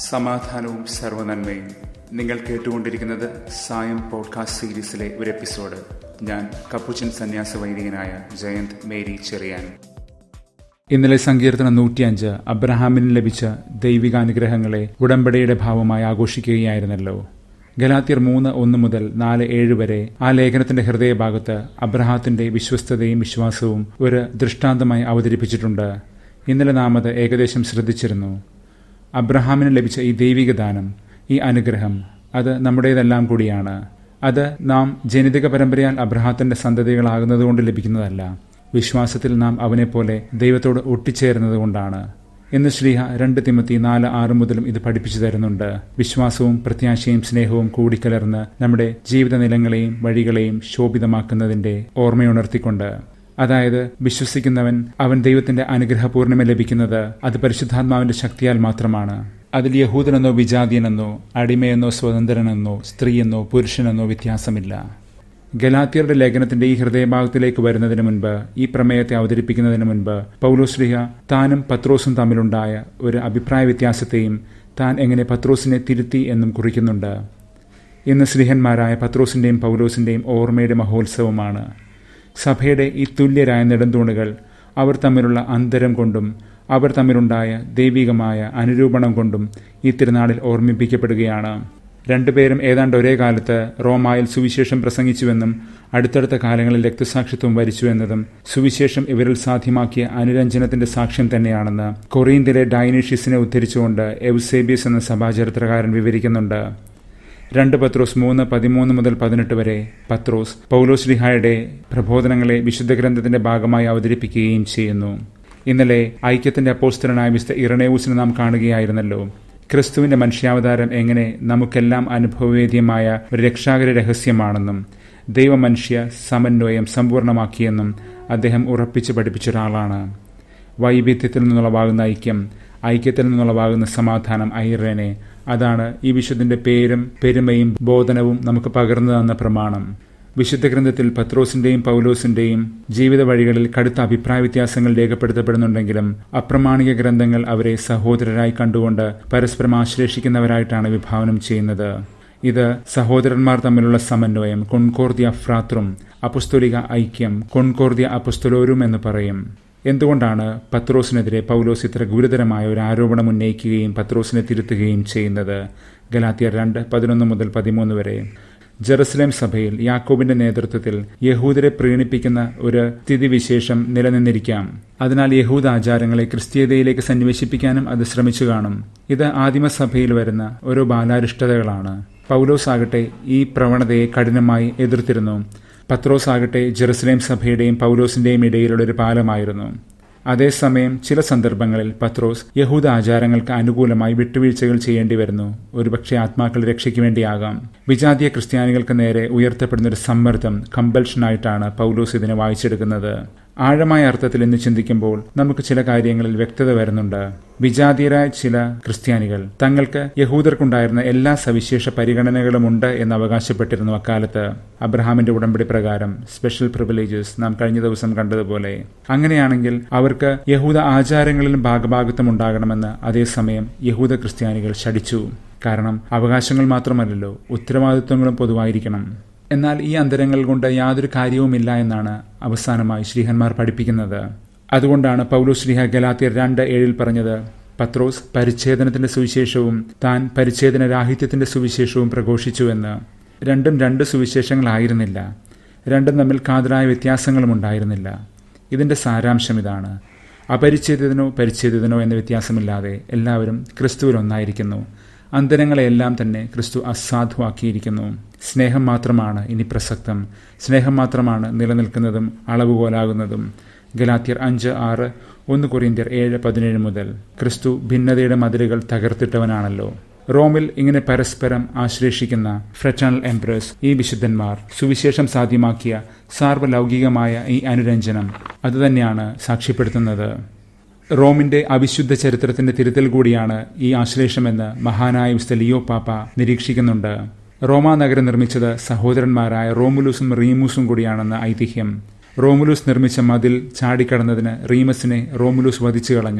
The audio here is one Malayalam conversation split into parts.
സമാധാനവും സർവ്വനന്മയും. നിങ്ങൾ കേട്ടുകൊണ്ടിരിക്കുന്നത് സായം പോഡ്കാസ്റ്റ് സീരീസിലെ ഒരു എപ്പിസോഡ്. ഞാൻ കപ്പുച്ചൻ സന്യാസ വൈദികനായ ജയന്ത് മേരി ചെറിയാൻ. ഇന്നലെ സങ്കീർത്തനം 105 അബ്രഹാമിന് ലഭിച്ച ദൈവികാനുഗ്രഹങ്ങളെ ഉടമ്പടിയുടെ ഭാവമായി ആഘോഷിക്കുകയായിരുന്നല്ലോ. ഗലാത്യർ 3:1 മുതൽ 4:7 വരെ ആ ലേഖനത്തിന്റെ ഹൃദയഭാഗത്ത് അബ്രഹാത്തിന്റെ വിശ്വസ്തതയും വിശ്വാസവും ഒരു ദൃഷ്ടാന്തമായി അവതരിപ്പിച്ചിട്ടുണ്ട്. ഇന്നലെ നാം അത് ഏകദേശം ശ്രദ്ധിച്ചിരുന്നു. അബ്രഹാമിന് ലഭിച്ച ഈ ദൈവിക ദാനം, ഈ അനുഗ്രഹം, അത് നമ്മുടേതെല്ലാം കൂടിയാണ്. അത് നാം ജനിതക പരമ്പരയാൽ അബ്രഹാത്തിന്റെ സന്തതികളാകുന്നതുകൊണ്ട് ലഭിക്കുന്നതല്ല. വിശ്വാസത്തിൽ നാം അവനെപ്പോലെ ദൈവത്തോട് ഒട്ടിച്ചേരുന്നതുകൊണ്ടാണ്. ഇന്ന് ശ്ലീഹ 2 തിമോത്തി 4:6 മുതലും ഇത് പഠിപ്പിച്ചു തരുന്നുണ്ട്. വിശ്വാസവും പ്രത്യാശയും സ്നേഹവും കൂടിക്കലർന്ന് നമ്മുടെ ജീവിത നിലങ്ങളെയും വഴികളെയും ശോഭിതമാക്കുന്നതിന്റെ ഓർമ്മയുണർത്തിക്കൊണ്ട്, അതായത് വിശ്വസിക്കുന്നവൻ അവൻ ദൈവത്തിന്റെ അനുഗ്രഹപൂർണിമ ലഭിക്കുന്നത് അത് പരിശുദ്ധാത്മാവിന്റെ ശക്തിയാൽ മാത്രമാണ്. അതിൽ യഹൂദനെന്നോ വിജാതിയനെന്നോ അടിമയെന്നോ സ്വതന്ത്രനെന്നോ സ്ത്രീയെന്നോ പുരുഷനെന്നോ വ്യത്യാസമില്ല. ഗലാത്യരുടെ ലേഖനത്തിന്റെ ഈ ഹൃദയഭാഗത്തിലേക്ക് വരുന്നതിന് മുൻപ്, ഈ പ്രമേയത്തെ അവതരിപ്പിക്കുന്നതിന് മുൻപ്, പൗലോസ് ശ്ലീഹ താനും പത്രോസും തമ്മിലുണ്ടായ ഒരു അഭിപ്രായ വ്യത്യാസത്തെയും താൻ എങ്ങനെ പത്രോസിനെ തിരുത്തി എന്നും കുറിക്കുന്നുണ്ട്. ഇന്ന് സ്ലീഹന്മാരായ പത്രോസിന്റെയും പൗലോസിന്റെയും ഓർമ്മയുടെ മഹോത്സവമാണ്. സഭയുടെ ഈ തുല്യരായ നെടുന്തൂണുകൾ അവർ തമ്മിലുള്ള അന്തരം കൊണ്ടും അവർ തമ്മിലുണ്ടായ ദൈവികമായ അനുരൂപണം കൊണ്ടും ഈ തിരുനാളിൽ ഓർമ്മിപ്പിക്കപ്പെടുകയാണ്. രണ്ടുപേരും ഏതാണ്ട് ഒരേ കാലത്ത് റോമായിൽ സുവിശേഷം പ്രസംഗിച്ചുവെന്നും അടുത്തടുത്ത കാലങ്ങളിൽ രക്തസാക്ഷിത്വം വരിച്ചുവെന്നതും സുവിശേഷം ഇവരിൽ സാധ്യമാക്കിയ അനുരഞ്ജനത്തിന്റെ സാക്ഷ്യം തന്നെയാണെന്ന് കൊറീന്തിലെ ഡയനീഷ്യസിനെ ഉദ്ധരിച്ചുകൊണ്ട് എവ്സേബിയസ് എന്ന സഭാചരിത്രകാരൻ വിവരിക്കുന്നുണ്ട്. 2 പത്രോസ് 3:13 മുതൽ 18 വരെ പത്രോസ് പൗലോസ് ശ്ലീഹായുടെ പ്രബോധനങ്ങളെ വിശുദ്ധ ഗ്രന്ഥത്തിന്റെ ഭാഗമായി അവതരിപ്പിക്കുകയും ചെയ്യുന്നു. ഇന്നലെ ഐക്യത്തിന്റെ അപ്പോസ്തലനായ വിശുദ്ധ ഇരണേവൂസിനെ നാം കാണുകയായിരുന്നല്ലോ. ക്രിസ്തുവിന്റെ മനുഷ്യാവതാരം എങ്ങനെ നമുക്കെല്ലാം അനുഭവവേദ്യമായ ഒരു രക്ഷാകര രഹസ്യമാണെന്നും ദൈവമനുഷ്യ സമന്വയം സമ്പൂർണ്ണമാക്കിയെന്നും അദ്ദേഹം ഉറപ്പിച്ച് പഠിപ്പിച്ചൊരാളാണ്. വൈവിധ്യത്തിൽ നിന്നുളവാകുന്ന ഐക്യം, ഐക്യത്തിൽ നിന്നുളവാകുന്ന സമാധാനം, ഐറേനെ, അതാണ് ഈ വിശുദ്ധന്റെ പേരും പെരുമയും ബോധനവും നമുക്ക് പകർന്നു തന്ന പ്രമാണം. വിശുദ്ധ ഗ്രന്ഥത്തിൽ പത്രോസിന്റെയും പൗലോസിന്റെയും ജീവിത വഴികളിൽ കടുത്ത അഭിപ്രായ വ്യത്യാസങ്ങൾ രേഖപ്പെടുത്തപ്പെടുന്നുണ്ടെങ്കിലും അപ്രമാണിക ഗ്രന്ഥങ്ങൾ അവരെ സഹോദരരായി കണ്ടുകൊണ്ട് പരസ്പരം ആശ്ലേഷിക്കുന്നവരായിട്ടാണ് വിഭാവനം ചെയ്യുന്നത്. ഇത് സഹോദരന്മാർ തമ്മിലുള്ള സമന്വയം, കൊൺകോർദിയ ഫ്രാത്രും, അപ്പസ്തോലിക ഐക്യം, കൊൺകോർദിയ അപ്പസ്തോലോരും എന്ന് പറയും. എന്തുകൊണ്ടാണ് പത്രോസിനെതിരെ പൗലോസ് ഇത്ര ഗുരുതരമായ ഒരു ആരോപണം ഉന്നയിക്കുകയും പത്രോസിനെ തിരുത്തുകയും ചെയ്യുന്നത്? ഗലാത്യർ 2:11 മുതൽ 13 വരെ. ജെറുസലേം സഭയിൽ യാക്കോബിന്റെ നേതൃത്വത്തിൽ യഹൂദരെ പ്രീണിപ്പിക്കുന്ന ഒരു സ്ഥിതിവിശേഷം നിലനിന്നിരിക്കാം. അതിനാൽ യഹൂദ ആചാരങ്ങളെ ക്രിസ്തീയതയിലേക്ക് സന്നിവേശിപ്പിക്കാനും അത് ശ്രമിച്ചു കാണും. ഇത് ആദിമസഭയിൽ വരുന്ന ഓരോ ബാലാരിഷ്ടതകളാണ്. പൗലോസ് ആകട്ടെ ഈ പ്രവണതയെ കഠിനമായി എതിർത്തിരുന്നു. പത്രോസ് ആകട്ടെ ജെറുസലേം സഭയുടെയും പൗലോസിന്റെയും ഇടയിലുള്ള ഒരു പാലമായിരുന്നു. അതേസമയം ചില സന്ദർഭങ്ങളിൽ പത്രോസ് യഹൂദ ആചാരങ്ങൾക്ക് അനുകൂലമായി വിട്ടുവീഴ്ചകൾ ചെയ്യേണ്ടി വരുന്നു. ഒരുപക്ഷെ ആത്മാക്കളുടെ രക്ഷയ്ക്ക് വേണ്ടിയാകാം. വിജാതീയ ക്രിസ്ത്യാനികൾക്ക് നേരെ ഉയർത്തപ്പെടുന്ന ഒരു സമ്മർദ്ദം, കമ്പൽഷനായിട്ടാണ് പൗലോസ് ഇതിനെ വായിച്ചെടുക്കുന്നത്. ആഴമായ അർത്ഥത്തിൽ ഇന്ന് ചിന്തിക്കുമ്പോൾ നമുക്ക് ചില കാര്യങ്ങളിൽ വ്യക്തത വരുന്നുണ്ട്. വിജാതീയരായ ചില ക്രിസ്ത്യാനികൾ തങ്ങൾക്ക് യഹൂദർക്കുണ്ടായിരുന്ന എല്ലാ സവിശേഷ പരിഗണനകളുമുണ്ട് എന്ന് അവകാശപ്പെട്ടിരുന്നു അക്കാലത്ത്. അബ്രഹാമിന്റെ ഉടമ്പടി പ്രകാരം സ്പെഷ്യൽ പ്രിവിലേജസ് നാം കഴിഞ്ഞ ദിവസം കണ്ടതുപോലെ. അങ്ങനെയാണെങ്കിൽ അവർക്ക് യഹൂദ ആചാരങ്ങളിലും ഭാഗഭാഗത്വം ഉണ്ടാകണമെന്ന് അതേസമയം യഹൂദ ക്രിസ്ത്യാനികൾ ശഠിച്ചു. കാരണം അവകാശങ്ങൾ മാത്രമല്ലല്ലോ, ഉത്തരവാദിത്വങ്ങളും പൊതുവായിരിക്കണം. എന്നാൽ ഈ അന്തരങ്ങൾ കൊണ്ട് യാതൊരു കാര്യവുമില്ല എന്നാണ് അവസാനമായി ശ്ലീഹന്മാർ പഠിപ്പിക്കുന്നത്. അതുകൊണ്ടാണ് പൗലോസ് ശ്ലീഹ ഗലാത്യർ 2:7 പറഞ്ഞത്, പത്രോസ് പരിച്ഛേദനത്തിന്റെ സുവിശേഷവും താൻ പരിച്ഛേദനരാഹിത്യത്തിന്റെ സുവിശേഷവും പ്രഘോഷിച്ചുവെന്ന്. രണ്ടും 2 സുവിശേഷങ്ങളായിരുന്നില്ല. രണ്ടും തമ്മിൽ കാതലായ വ്യത്യാസങ്ങളും ഉണ്ടായിരുന്നില്ല. ഇതിന്റെ സാരാംശം ഇതാണ്: അപരിച്ഛേദിതനോ പരിച്ഛേദിതനോ എന്ന വ്യത്യാസമില്ലാതെ എല്ലാവരും ക്രിസ്തുവിൽ ഒന്നായിരിക്കുന്നു. അന്തരങ്ങളെയെല്ലാം തന്നെ ക്രിസ്തു അസാധുവാക്കിയിരിക്കുന്നു. സ്നേഹം മാത്രമാണ് ഇനി പ്രസക്തം. സ്നേഹം മാത്രമാണ് നിലനിൽക്കുന്നതും അളവുകോലാകുന്നതും. ഗലാത്യർ 5:6, 1 കൊരിന്ത്യർ 7:17 മുതൽ. ക്രിസ്തു ഭിന്നതയുടെ മതിലുകൾ തകർത്തിട്ടവനാണല്ലോ. റോമിൽ ഇങ്ങനെ പരസ്പരം ആശ്ലേഷിക്കുന്ന ഫ്രറ്റേണൽ എംബ്രേഴ്സ് ഈ വിശുദ്ധന്മാർ സുവിശേഷം സാധ്യമാക്കിയ സാർവലൗകികമായ ഈ അനുരഞ്ജനം അതുതന്നെയാണ് സാക്ഷ്യപ്പെടുത്തുന്നത്. റോമിന്റെ അവിശുദ്ധ ചരിത്രത്തിന്റെ തിരുത്തൽ കൂടിയാണ് ഈ ആശ്ലേഷമെന്ന് മഹാനായ വിശുദ്ധ ലിയോ പാപ്പ നിരീക്ഷിക്കുന്നുണ്ട്. റോമാ നഗരം നിർമ്മിച്ചത് സഹോദരന്മാരായ റോമുലൂസും റീമൂസും കൂടിയാണെന്ന് ഐതിഹ്യം. റോമുലൂസ് നിർമ്മിച്ച മതിൽ ചാടിക്കടന്നതിന് റീമസിനെ റോമുലൂസ് വധിച്ചു കളഞ്ഞു.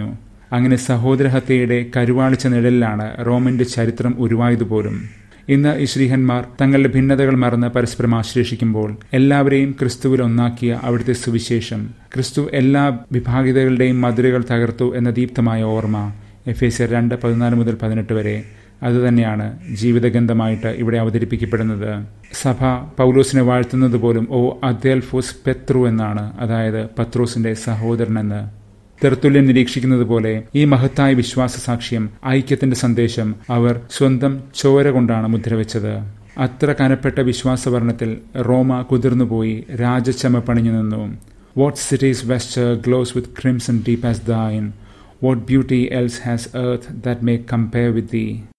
അങ്ങനെ സഹോദരഹത്യയുടെ കരുവാളിച്ച നിഴലിലാണ് റോമിന്റെ ചരിത്രം ഉരുവായതുപോലും. ഇന്ന് ഈ ശ്രീഹന്മാർ തങ്ങളുടെ ഭിന്നതകൾ മറന്ന് പരസ്പരം ആശ്ലേഷിക്കുമ്പോൾ എല്ലാവരെയും ക്രിസ്തുവിൽ ഒന്നാക്കിയ അവിടുത്തെ സുവിശേഷം, ക്രിസ്തു എല്ലാ വിഭാഗിതകളുടെയും മതിലുകൾ തകർത്തു എന്ന ദീപ്തമായ ഓർമ്മ, എഫേസ്യർ 2:14-18 വരെ, അതുതന്നെയാണ് ജീവിതഗന്ധമായിട്ട് ഇവിടെ അവതരിപ്പിക്കപ്പെടുന്നത്. സഭ പൗലോസിനെ വാഴ്ത്തുന്നത് പോലും ഓ അദേൽഫോസ് പെത്രു എന്നാണ്, അതായത് പത്രോസിന്റെ സഹോദരനെന്ന്. തെർത്തുല്യൻ നിരീക്ഷിക്കുന്നത് പോലെ ഈ മഹത്തായ വിശ്വാസ സാക്ഷ്യം, ഐക്യത്തിന്റെ സന്ദേശം അവർ സ്വന്തം ചോര കൊണ്ടാണ് മുദ്രവെച്ചത്. അത്ര കനപ്പെട്ട വിശ്വാസവർണ്ണത്തിൽ റോമ കുതിർന്നുപോയി രാജച്ചമ പണിഞ്ഞു നിന്നു. What cities wester glows with crimson deep as thine, what beauty else has earth that may compare with thee?